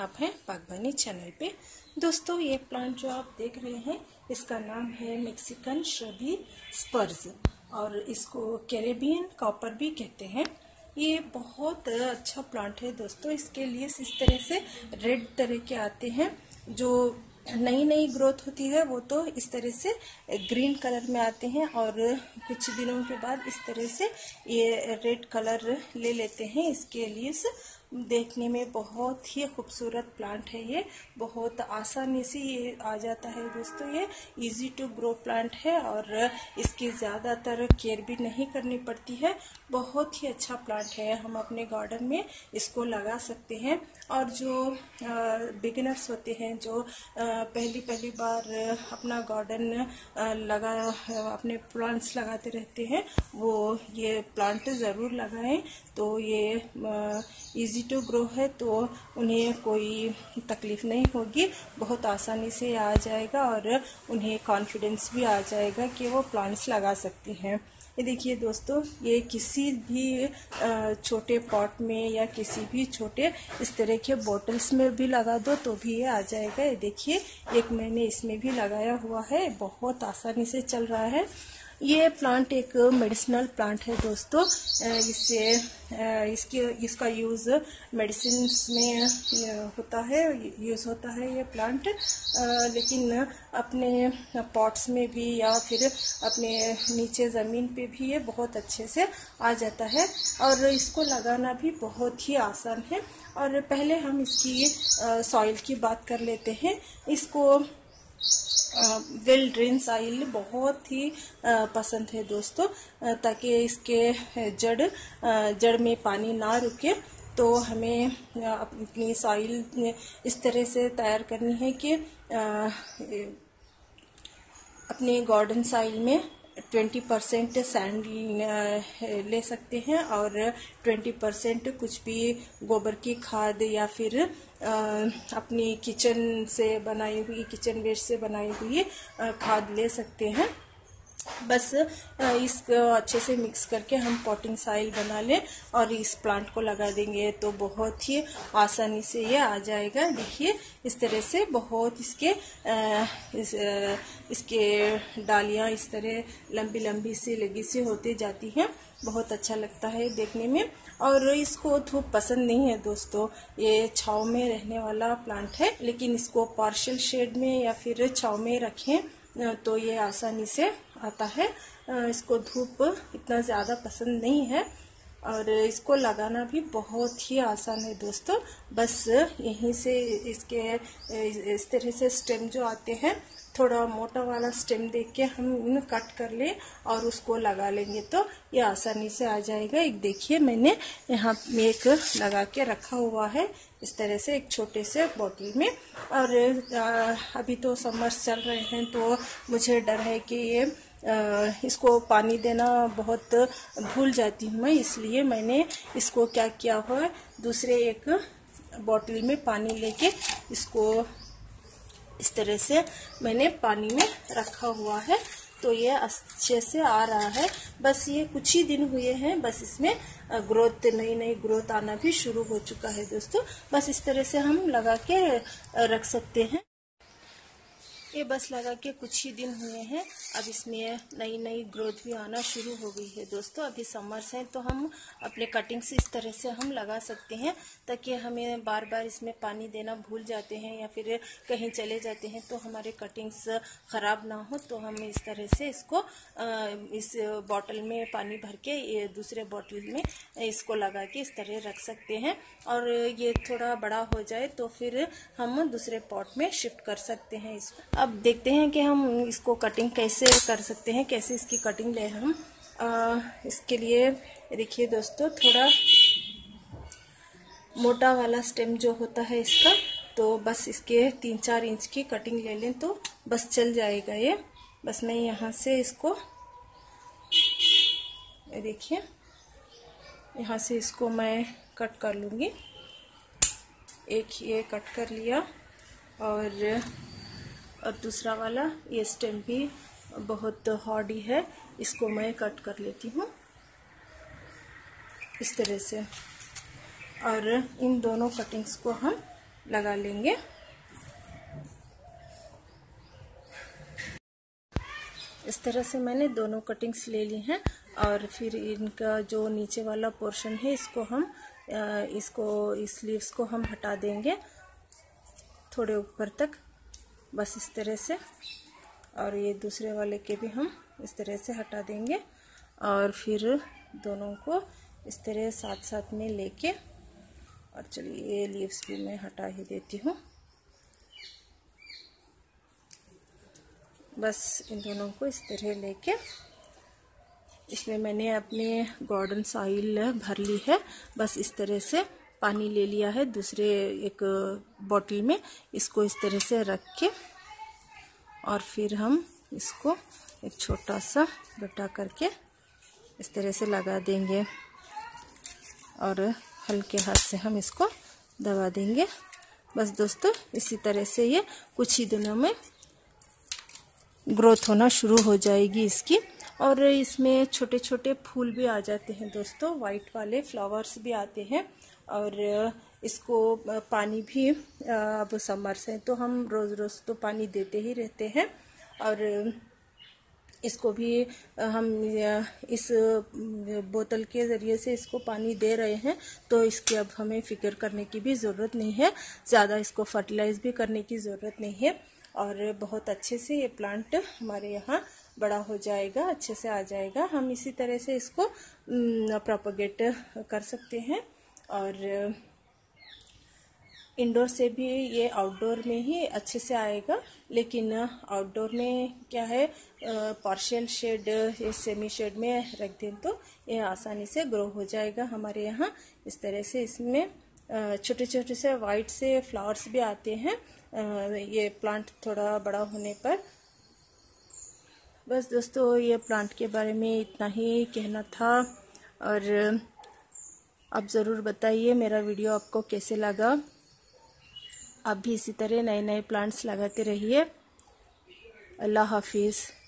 आप हैं बागबानी चैनल पे। दोस्तों, ये प्लांट जो आप देख रहे हैं इसका नाम है मैक्सिकन श्रबी स्पर्ज और इसको कैरेबियन कॉपर भी कहते हैं। ये बहुत अच्छा प्लांट है दोस्तों। इसके लिए इस तरह से रेड तरह के आते हैं। जो नई नई ग्रोथ होती है वो तो इस तरह से ग्रीन कलर में आते हैं और कुछ दिनों के बाद इस तरह से ये रेड कलर ले लेते हैं। इसके लिए देखने में बहुत ही खूबसूरत प्लांट है। ये बहुत आसानी से ये आ जाता है दोस्तों। ये इजी टू ग्रो प्लांट है और इसकी ज़्यादातर केयर भी नहीं करनी पड़ती है। बहुत ही अच्छा प्लांट है। हम अपने गार्डन में इसको लगा सकते हैं। और जो बिगिनर्स होते हैं, जो पहली बार अपना गार्डन अपने प्लांट्स लगाते रहते हैं, वो ये प्लांट ज़रूर लगाएं। तो ये इजी टू ग्रो है, तो उन्हें कोई तकलीफ नहीं होगी। बहुत आसानी से आ जाएगा और उन्हें कॉन्फिडेंस भी आ जाएगा कि वो प्लांट्स लगा सकते हैं। ये देखिए दोस्तों, ये किसी भी छोटे पॉट में या किसी भी छोटे इस तरह के बॉटल्स में भी लगा दो तो भी ये आ जाएगा। ये देखिए, एक मैंने इसमें भी लगाया हुआ है। बहुत आसानी से चल रहा है। ये प्लांट एक मेडिसिनल प्लांट है दोस्तों। इसका यूज़ मेडिसिन में होता है, यूज़ होता है ये प्लांट। लेकिन अपने पॉट्स में भी या फिर अपने नीचे ज़मीन पे भी ये बहुत अच्छे से आ जाता है और इसको लगाना भी बहुत ही आसान है। और पहले हम इसकी सॉइल की बात कर लेते हैं। इसको वेल ड्रेन सॉइल बहुत ही पसंद है दोस्तों, ताकि इसके जड़ में पानी ना रुके। तो हमें अपनी सॉइल इस तरह से तैयार करनी है कि अपने गार्डन सॉइल में 20% सैंड ले सकते हैं और 20% कुछ भी गोबर की खाद या फिर अपनी किचन वेस्ट से बनाई हुई खाद ले सकते हैं। बस इसको अच्छे से मिक्स करके हम पॉटिंग सॉइल बना लें और इस प्लांट को लगा देंगे तो बहुत ही आसानी से ये आ जाएगा। देखिए, इस तरह से बहुत इसके डालियां इस तरह लंबी लंबी सी लगी सी होती जाती हैं। बहुत अच्छा लगता है देखने में। और इसको धूप पसंद नहीं है दोस्तों। ये छांव में रहने वाला प्लांट है, लेकिन इसको पार्शियल शेड में या फिर छांव में रखें तो ये आसानी से आता है। इसको धूप इतना ज़्यादा पसंद नहीं है और इसको लगाना भी बहुत ही आसान है दोस्तों। बस यहीं से इसके इस तरह से स्टेम जो आते हैं, थोड़ा मोटा वाला स्टेम देख के हम कट कर ले और उसको लगा लेंगे तो ये आसानी से आ जाएगा। एक देखिए, मैंने यहाँ में एक लगा के रखा हुआ है इस तरह से एक छोटे से बोतल में। और अभी तो समर्स चल रहे हैं तो मुझे डर है कि ये इसको पानी देना बहुत भूल जाती हूँ मैं, इसलिए मैंने इसको क्या किया हुआ है, दूसरे एक बोतल में पानी लेके इसको इस तरह से मैंने पानी में रखा हुआ है। तो ये अच्छे से आ रहा है। बस ये कुछ ही दिन हुए हैं, बस इसमें नई ग्रोथ आना भी शुरू हो चुका है दोस्तों। बस इस तरह से हम लगा के रख सकते हैं। ये बस लगा के कुछ ही दिन हुए हैं, अब इसमें नई ग्रोथ भी आना शुरू हो गई है दोस्तों। अभी समर्स हैं तो हम अपने कटिंग्स इस तरह से हम लगा सकते हैं, ताकि हमें बार बार इसमें पानी देना भूल जाते हैं या फिर कहीं चले जाते हैं तो हमारे कटिंग्स ख़राब ना हो। तो हम इस तरह से इसको इस बॉटल में पानी भर के ये दूसरे बॉटल में इसको लगा के इस तरह रख सकते हैं। और ये थोड़ा बड़ा हो जाए तो फिर हम दूसरे पॉट में शिफ्ट कर सकते हैं इसको। अब देखते हैं कि हम इसको कटिंग कैसे कर सकते हैं, कैसे इसकी कटिंग ले हम। इसके लिए देखिए दोस्तों, थोड़ा मोटा वाला स्टेम जो होता है इसका, तो बस इसके 3-4 इंच की कटिंग ले लें तो बस चल जाएगा ये। बस मैं यहाँ से इसको देखिए, यहाँ से इसको मैं कट कर लूँगी। एक ये कट कर लिया और दूसरा वाला ये स्टेम भी बहुत हार्डी है, इसको मैं कट कर लेती हूँ इस तरह से। और इन दोनों कटिंग्स को हम लगा लेंगे। इस तरह से मैंने दोनों कटिंग्स ले ली हैं और फिर इनका जो नीचे वाला पोर्शन है इसको हम इस लीव्स को हम हटा देंगे थोड़े ऊपर तक, बस इस तरह से। और ये दूसरे वाले के भी हम इस तरह से हटा देंगे और फिर दोनों को इस तरह साथ साथ में लेके, और चलिए ये लीव्स भी मैं हटा ही देती हूँ। बस इन दोनों को इस तरह लेके, इसमें मैंने अपने गार्डन सॉइल भर ली है। बस इस तरह से पानी ले लिया है दूसरे एक बॉटल में, इसको इस तरह से रख के और फिर हम इसको एक छोटा सा गड्ढा करके इस तरह से लगा देंगे और हल्के हाथ से हम इसको दबा देंगे। बस दोस्तों इसी तरह से ये कुछ ही दिनों में ग्रोथ होना शुरू हो जाएगी इसकी। और इसमें छोटे छोटे फूल भी आ जाते हैं दोस्तों, वाइट वाले फ्लावर्स भी आते हैं। और इसको पानी भी अब समर्स है तो हम रोज़ रोज़ तो पानी देते ही रहते हैं। और इसको भी हम इस बोतल के ज़रिए से इसको पानी दे रहे हैं, तो इसकी अब हमें फिक्र करने की भी ज़रूरत नहीं है, ज़्यादा इसको फर्टिलाइज़ भी करने की ज़रूरत नहीं है। और बहुत अच्छे से ये प्लांट हमारे यहाँ बड़ा हो जाएगा, अच्छे से आ जाएगा। हम इसी तरह से इसको प्रोपगेट कर सकते हैं। और इंडोर से भी ये आउटडोर में ही अच्छे से आएगा, लेकिन आउटडोर में क्या है, पार्शियल शेड या सेमी शेड में रख दें तो ये आसानी से ग्रो हो जाएगा हमारे यहाँ। इस तरह से इसमें छोटे छोटे से वाइट से फ्लावर्स भी आते हैं ये प्लांट थोड़ा बड़ा होने पर। बस दोस्तों ये प्लांट के बारे में इतना ही कहना था। और आप ज़रूर बताइए मेरा वीडियो आपको कैसे लगा। आप भी इसी तरह नए नए प्लांट्स लगाते रहिए। अल्लाह हाफिज़।